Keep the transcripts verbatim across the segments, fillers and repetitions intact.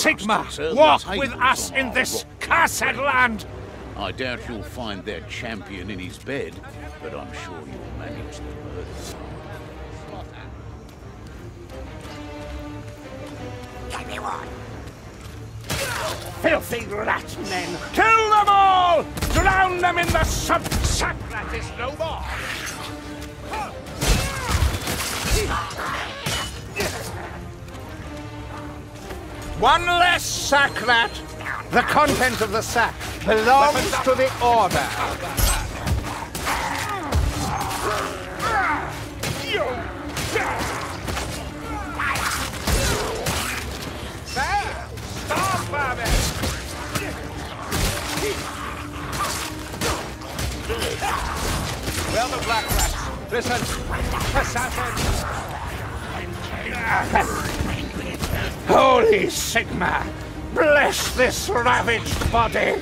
Sigmar, walk with us in this cursed land! I doubt you'll find their champion in his bed, but I'm sure you'll manage the murder. Filthy rat men! Kill them all! Drown them in the sub... Sakrat is no more! One less Sakrat! The content of the sack belongs to the Order. There! Stop, Barbie! Well, the Black Rats, listen, assassins! Holy Sigmar, bless this ravaged body!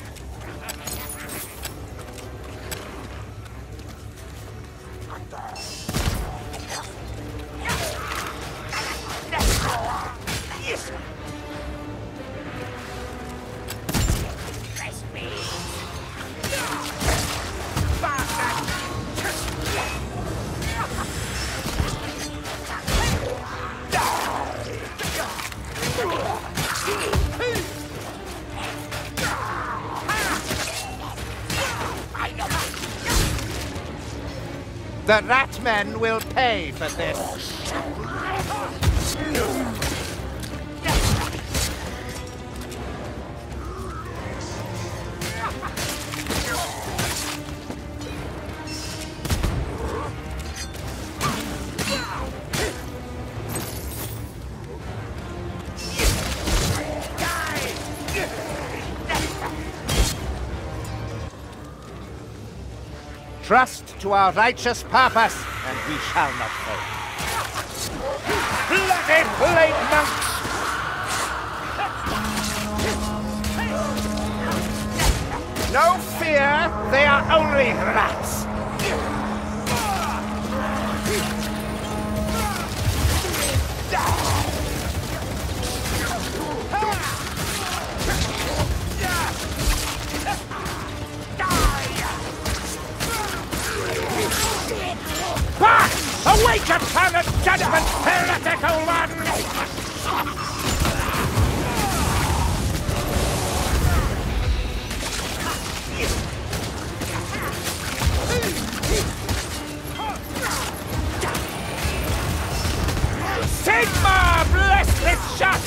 The rat men will pay for this. Trust to our righteous purpose, and we shall not fail. Bloody blade monks! No fear, they are only rats. Back! Awake upon the judgment, heretical one! Sigmar, bless this shot!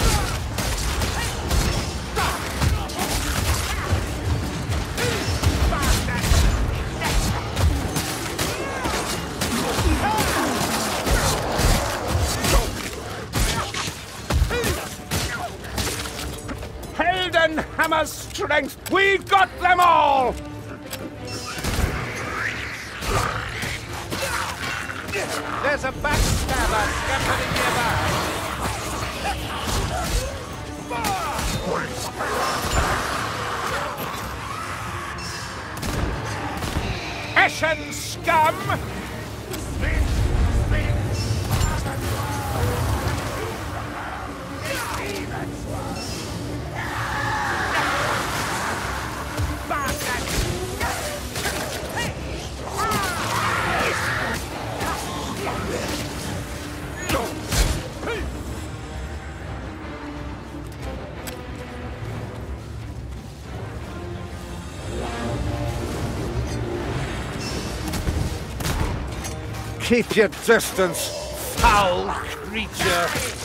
Hammer's strength! We got them all! There's a backstabber scampering nearby. Eshen scum! Keep your distance, foul creature!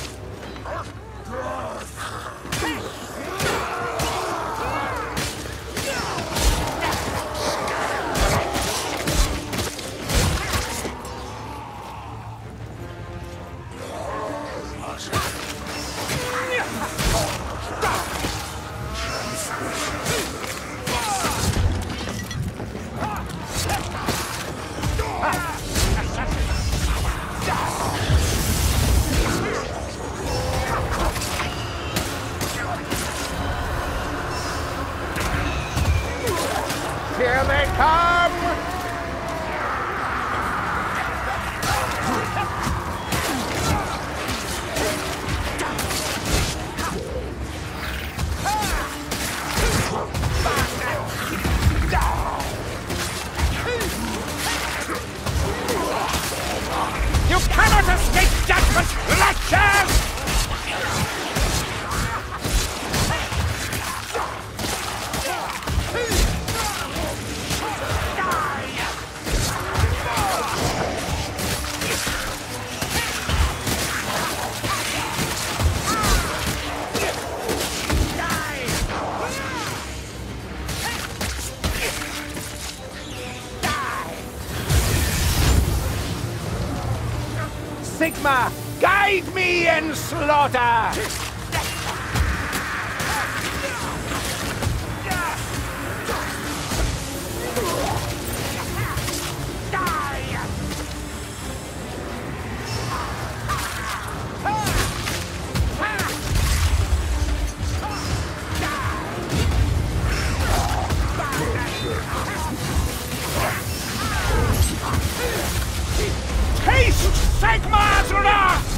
Here they come! Sigma, guide me in slaughter! Taste Sigma's wrath!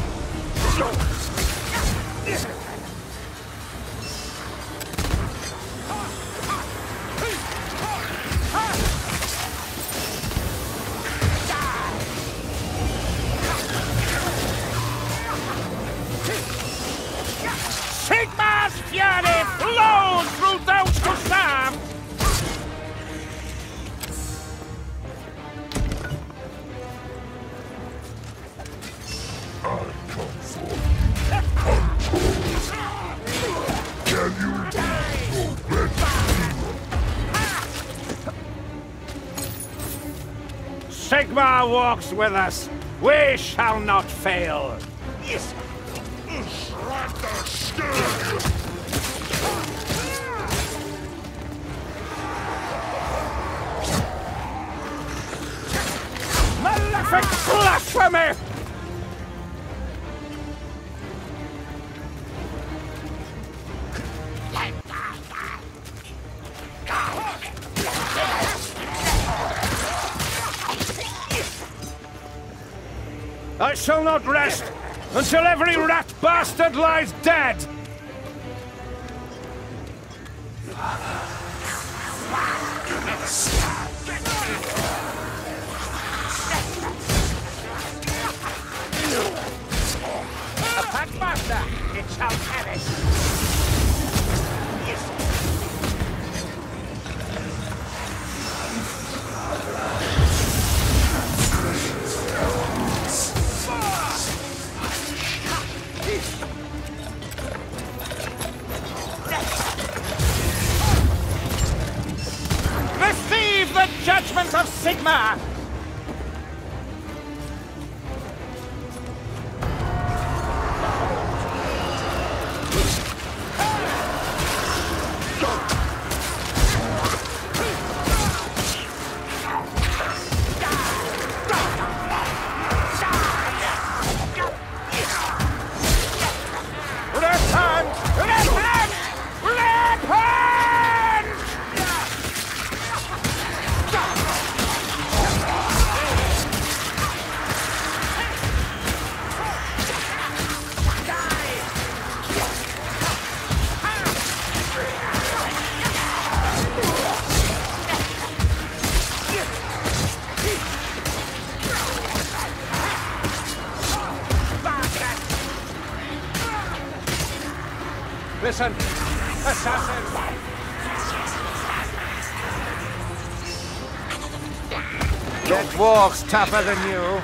Sigma's fury flows through those who serve! Sigma walks with us. We shall not fail. Yes. Malefic blasphemy! I shall not rest until every rat bastard lies dead! A Packmaster! It shall perish! Receive the judgment of Sigma! Repent! Repent! Repent! Listen, assassin! That dwarf's tougher than you.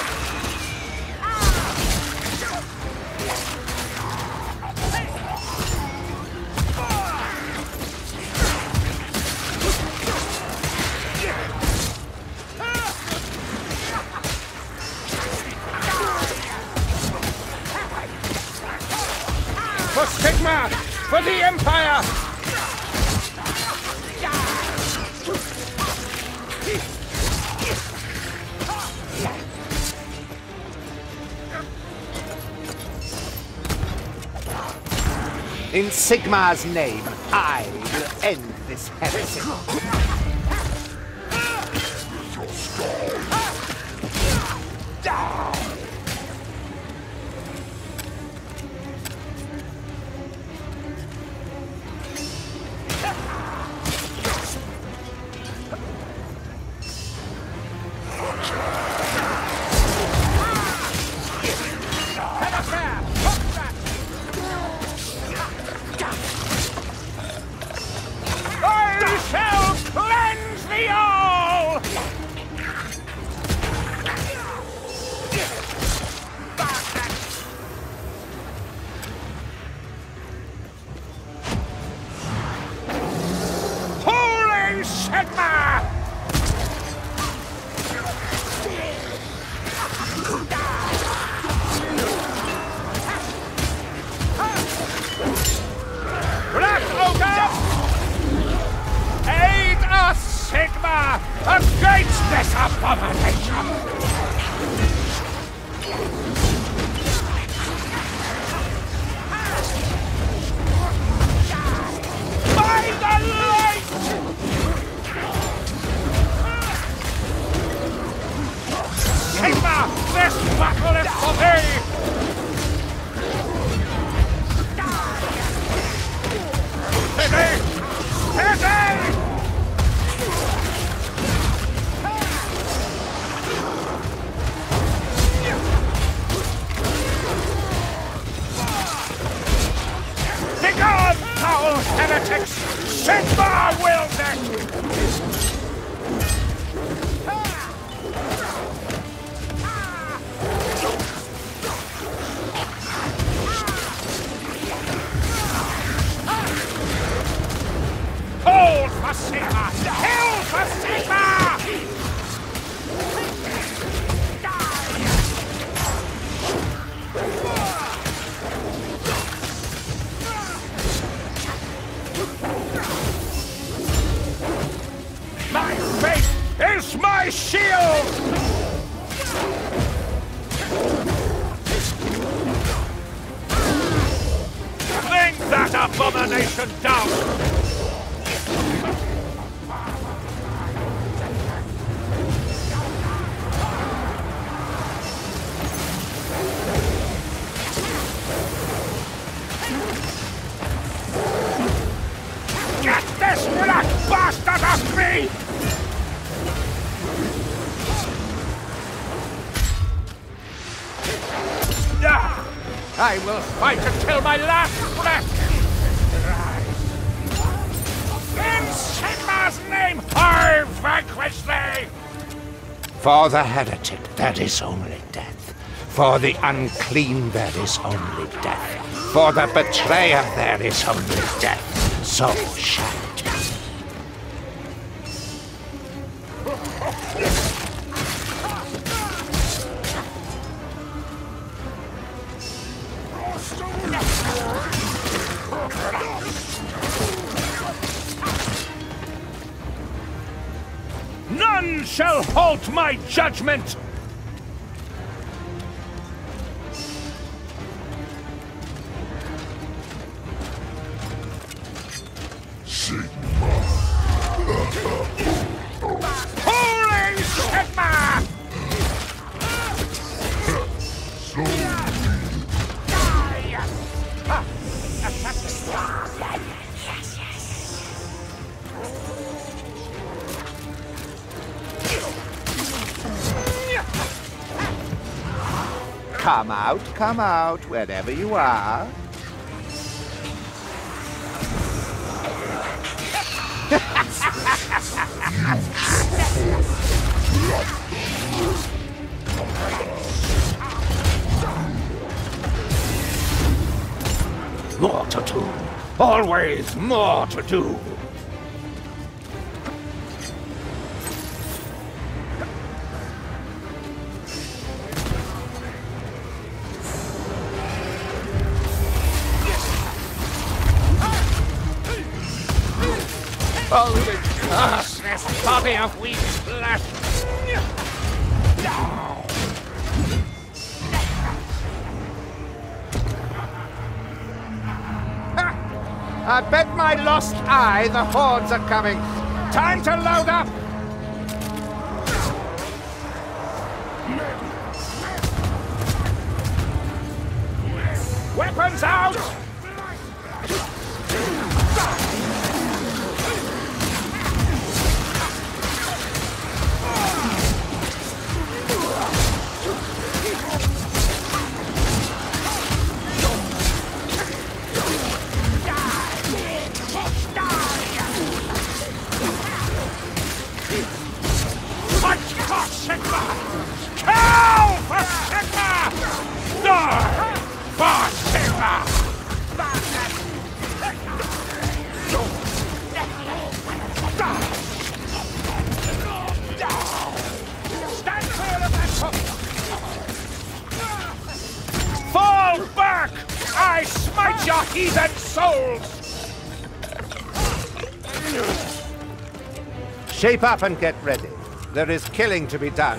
For Sigma! For the Empire! In Sigma's name, I will end this heresy. I shall cleanse thee all! abomination! By the light! Sigma, this battle is for thee! Pity! Pity! Begone, foul heretics! Sigma will then! Hold for Sigma! Hold for Sigma! My faith is my shield! Bring that abomination down! Get this black bastard off me! I will fight until my last breath! In Sigma's name, I vanquish thee! For the heretic, there is only death. For the unclean, there is only death. For the betrayer, there is only death. So shall it be. None shall halt my judgment! Holy Sigma! Come out, come out, wherever you are. More to do. Always more to do. Oh, the curseless body of weak flesh! I bet my lost eye the hordes are coming. Time to load up! Weapons out! Fall back! I smite your heathen souls! Shape up and get ready. There is killing to be done.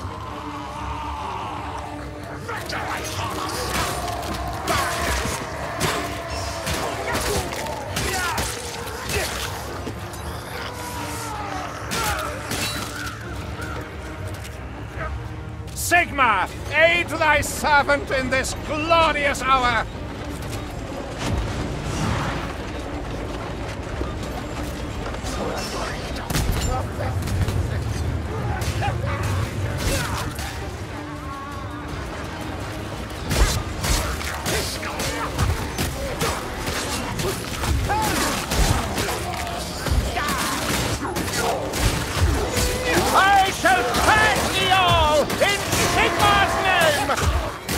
Sigmar, aid thy servant in this glorious hour! I shall crash thee all in Sigmar's name!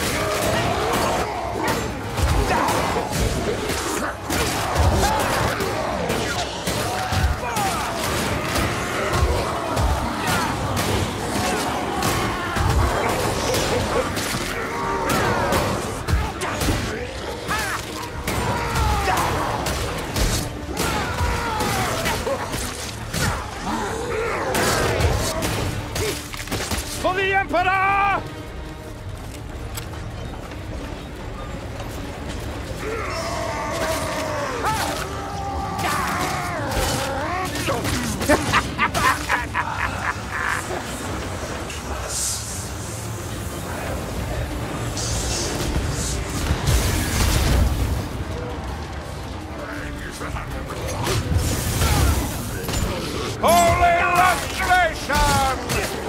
For the Emperor! Holy lustration!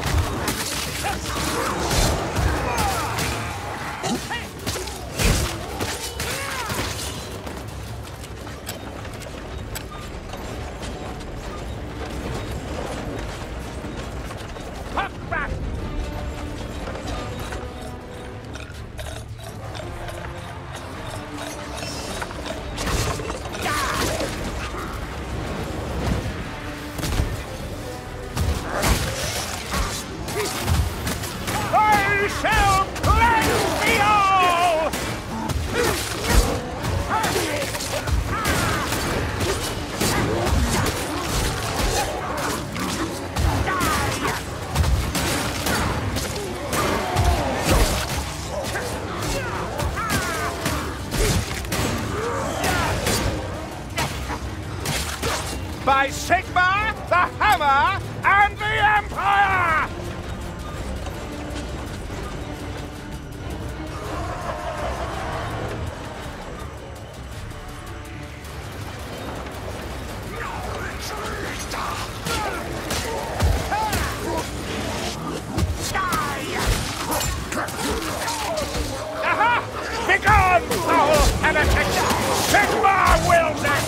I shall cleanse thee all! By Sigmar, the Hammer, and the Empire! Aha! Begone, foul heretic! Sigmar will not!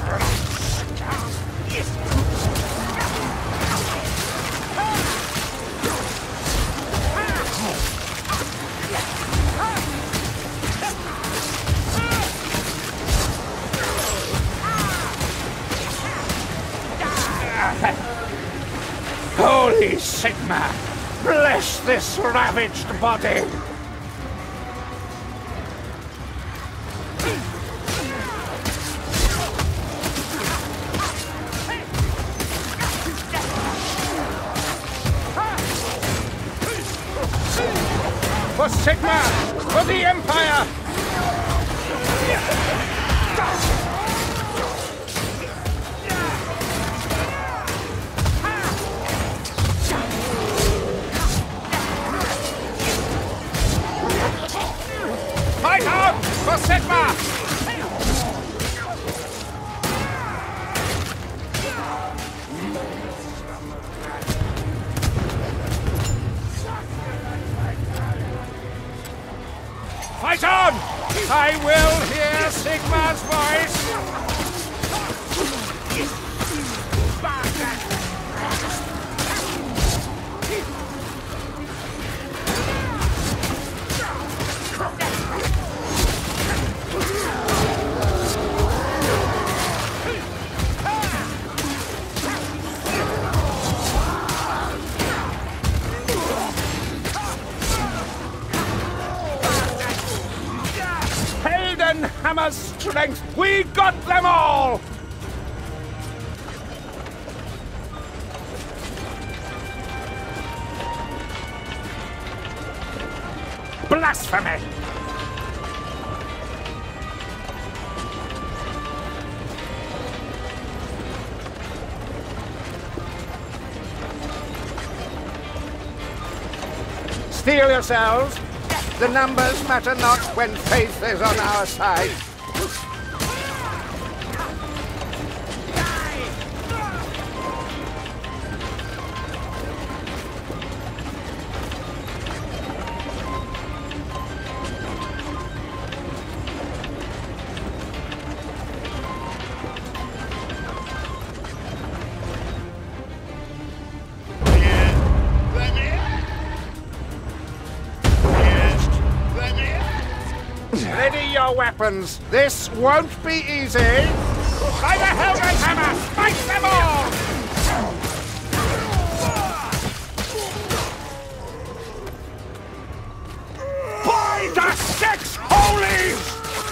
Holy Sigmar, bless this ravaged body! For Sigmar, for the Empire! Fight on for Sigmar! Fight on! I will hear Sigmar's voice! Hammer's strength, we got them all! blasphemy! Steel yourselves. The numbers matter not when faith is on our side. Ready your weapons. This won't be easy. By the Hellgate Hammer, fight them all! By the Six Holies!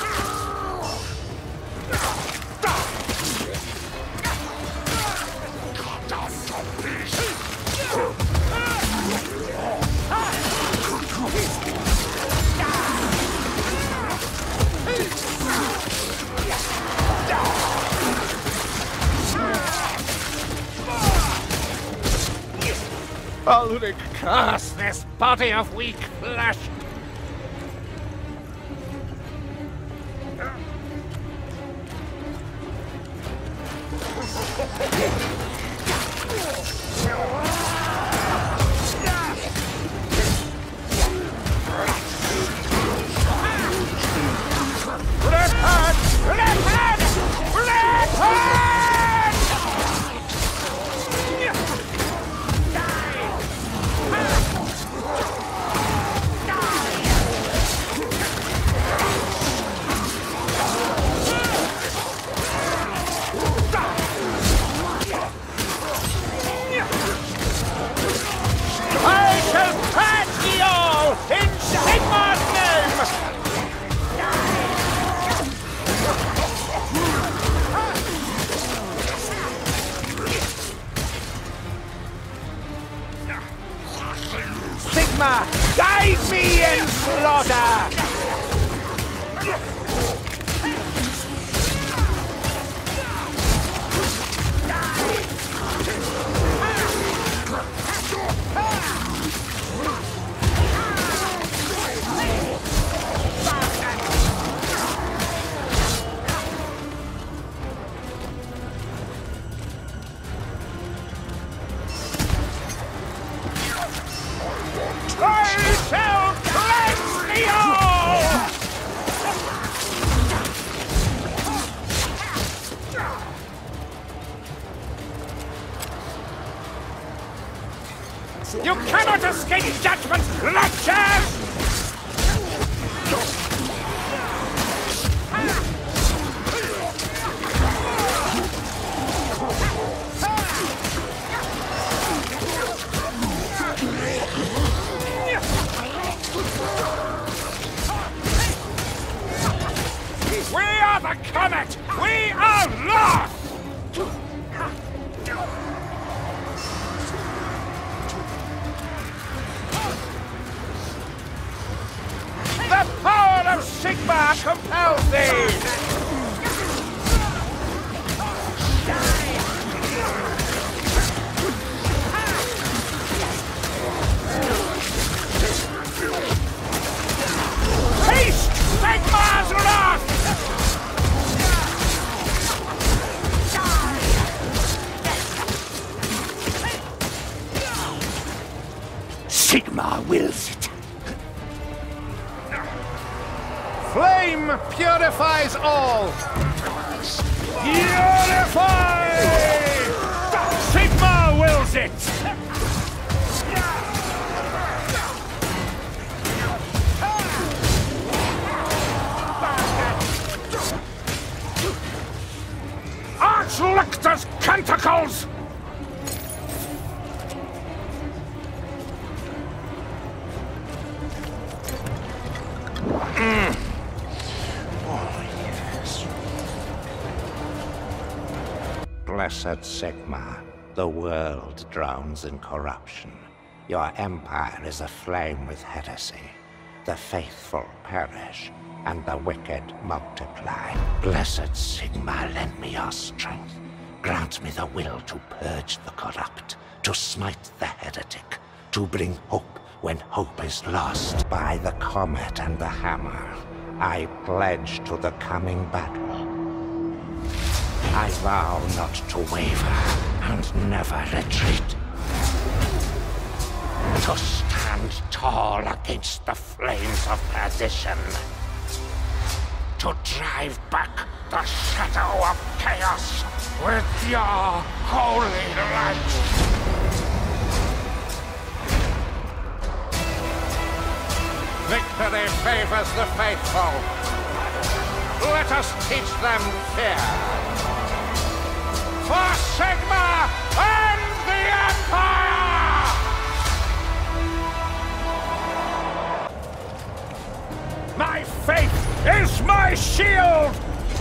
Ulrich, curse this body of weak flesh! Repent! Repent! Repent! Sigma, guide me in slaughter! I shall cleanse thee all! You cannot escape judgment, wretches! We are the Comet! We are lost! The power of Sigma compels thee! Taste Sigma's wrath! Sigma wills it. Flame purifies all! Purify! Sigma wills it! Arch-Lictor's Tentacles! Mm. Oh, yes. Blessed Sigma, the world drowns in corruption. Your empire is aflame with heresy. the faithful perish, and the wicked multiply. Blessed Sigma, lend me your strength. Grant me the will to purge the corrupt, to smite the heretic, to bring hope when hope is lost. By the comet and the hammer, I pledge to the coming battle. I vow not to waver and never retreat. To stand tall against the flames of perdition. To drive back the shadow of chaos with your holy light. Victory favors the faithful. Let us teach them fear. For Sigma and the Empire! My faith is my shield!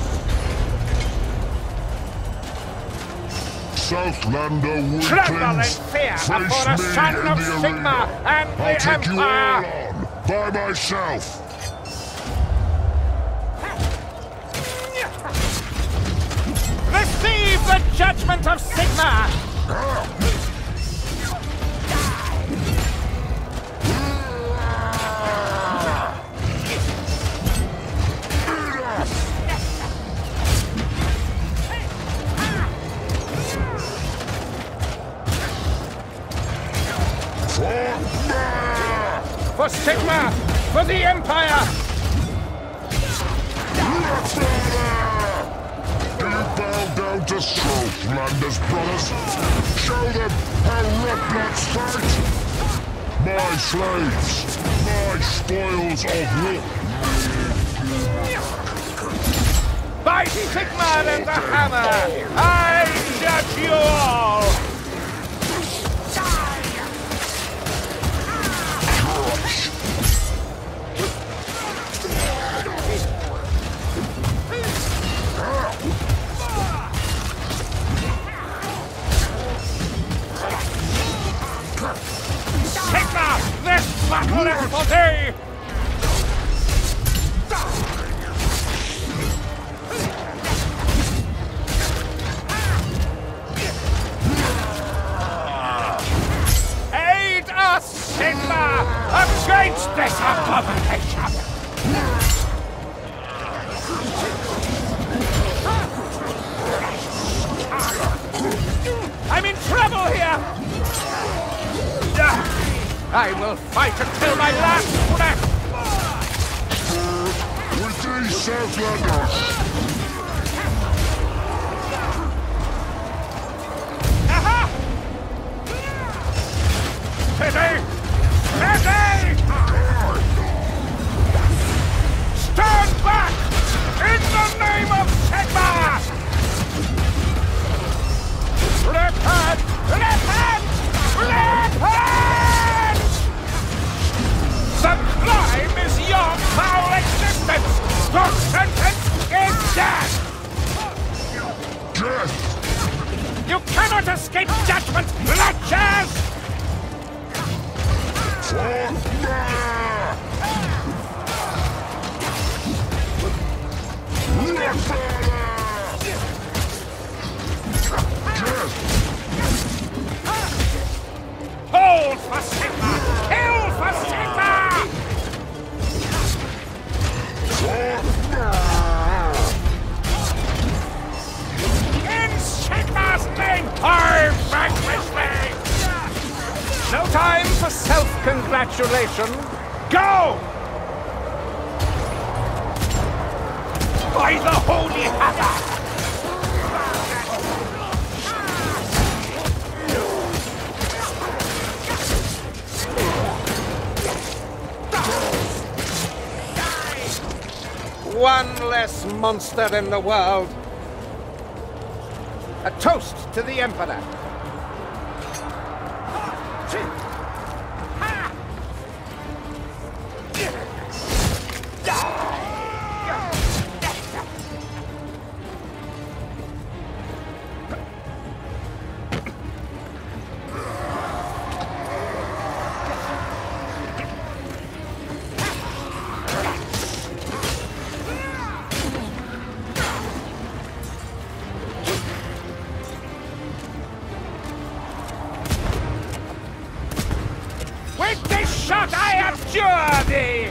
Southlander weaklings, Tremble in fear face before a me son in of the Sigma arena. and I'll the take you all Empire! on, by myself. Receive the judgment of Sigma! For Sigma! For the Empire! Do you bow down to Soutlander's brothers? Show them how Redbloods fight! My slaves! My spoils of war! By Sigma and the Hammer, I judge you all! Sigma, this battle is for thee! Aid us, Sigma, against this abomination! I'm in trouble here! I will fight until my last breath! With these Southlanders! Aha! Pity! Pity! Stand back! In the name of Sigma! Repent! Repent! Repent! The crime is your foul existence! The sentence is death! Death! You cannot escape judgment, wretches! Hold for Sigma! Kill for Sigma! In Sigma's name, I vanquish thee! No time for self-congratulation. Go! By the Holy Hammer! One less monster in the world. A toast to the Emperor. endure thee!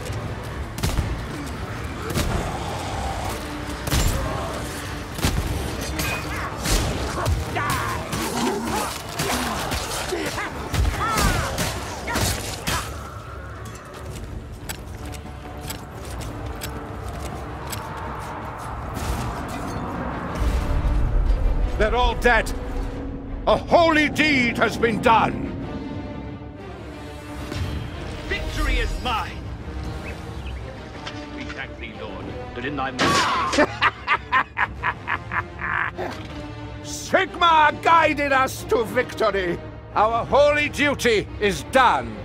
They're all dead. A holy deed has been done. Victory is mine! We thank thee, Lord, that in thy mercy... Sigmar guided us to victory. Our holy duty is done.